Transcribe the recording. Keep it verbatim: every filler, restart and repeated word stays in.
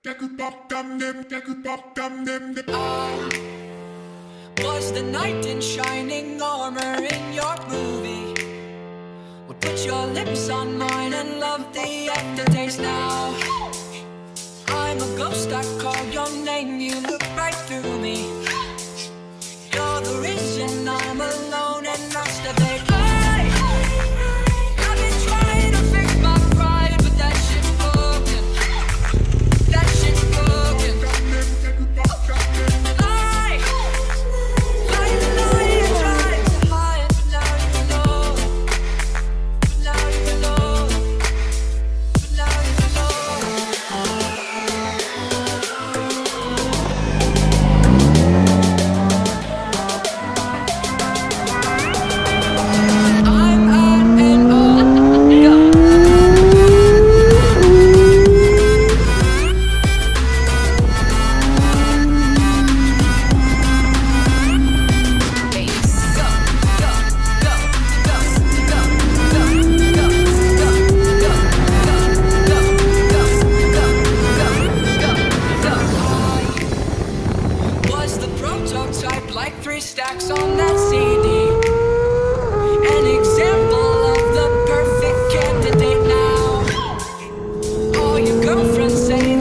Was the knight in shining armor in your movie? Would put your lips on mine and love the aftertaste now. I'm a ghost, I call your name, you look right through me. You're the reason I'm alone and masturbate. I, I've been trying to fix my pride, but that shit's broken. That shit's broken. I, I know you tried to hide, but now you know. But now you know. But now you know. I'm at an O. Was the prototype like three stacks on that C D? An example of the perfect candidate now. All your girlfriends say